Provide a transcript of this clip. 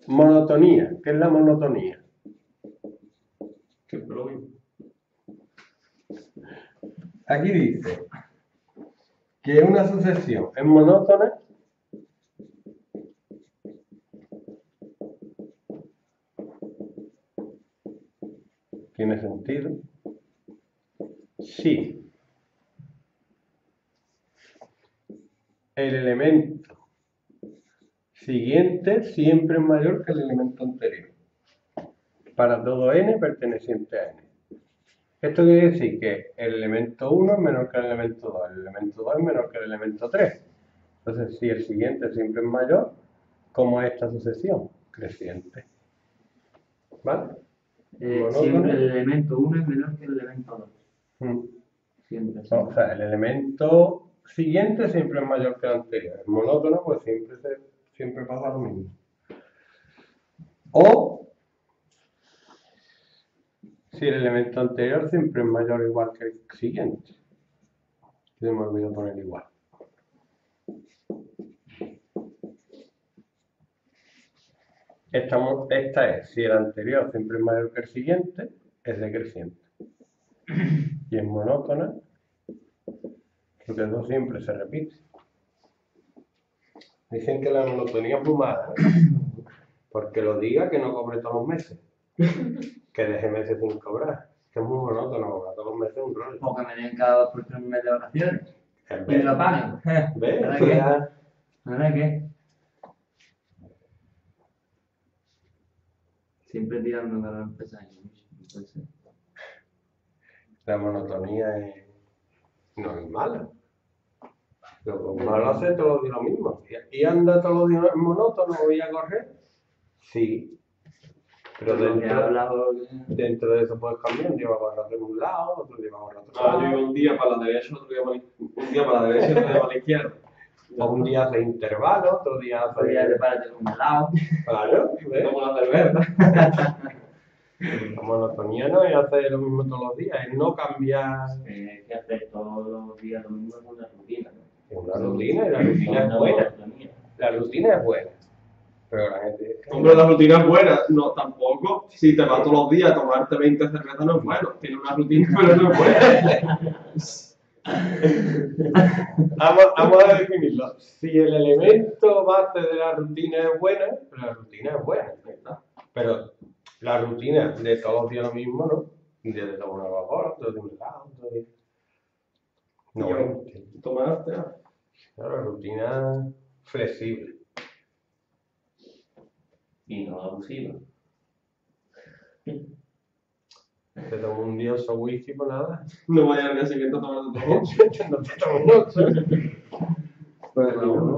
Monotonía. ¿Qué es la monotonía? Siempre lo mismo. Aquí dice que una sucesión es monótona tiene sentido si el elemento siguiente siempre es mayor que el elemento anterior para todo n perteneciente a n. Esto quiere decir que el elemento 1 es menor que el elemento 2, el elemento 2 es menor que el elemento 3. Entonces, si el siguiente siempre es mayor, ¿cómo es esta sucesión? Creciente. ¿Vale? Siempre el elemento 1 es menor que el elemento 2. Siempre. O sea, el elemento siguiente siempre es mayor que el anterior. Es monótono, pues siempre pasa lo mismo. O si el elemento anterior siempre es mayor o igual que el siguiente. Se me olvidó poner igual. Esta es, si el anterior siempre es mayor que el siguiente, es decreciente. Y es monótona, porque eso siempre se repite. Dicen que la monotonía es muy mala, ¿eh? Porque lo diga que no cobre todos los meses. Que deje meses sin cobrar. Que es muy monótono, cobrar todos los meses un rollo. O que me den cada 2 por 3 meses de vacaciones. En Y vez- me lo paguen. ¿Ves? ¿Verdad Eso que? ya- ¿Verdad qué? Siempre tirando para empezar. No puede ser. La monotonía no es mala. Lo malo es hacer todos los días lo mismo. ¿Y anda todos los días monótono? ¿Voy a correr? Sí. Pero Lo que he hablado. dentro de eso puedes cambiar. Un día vas a correr de un lado, otro día vas a correr de otro Yo lado. iba un día para la derecha, otro día para la izquierda. Un día para la derecha, otro día para la izquierda. O un día haces intervalos, otro día haces... Podría prepararte con un helado. Claro, ¿ves? Como la cerveza. La monotonía no es hacer lo mismo todos los días, es no cambiar. Es que hacer todos los días lo mismo es una rutina, ¿no? Es una rutina y la rutina es buena. La rutina es buena. Pero la gente... Hombre, la rutina es buena. No, tampoco. Si te vas todos los días a tomarte 20 cervezas no es bueno. Tiene una rutina, pero no es buena. Vamos a definirlo. Si el elemento base de la rutina es buena, la rutina es buena. Pero la rutina de todos los días lo mismo, ¿no? Un día te tomas una Coca-Cola, otro día un helado, otro día... No, bueno, Tomarte. la rutina flexible. Y no abusiva. Te tomas un día oso whisky por nada. No vayas al día siguiente a tomarte todo. No te tomas mucho. Bueno,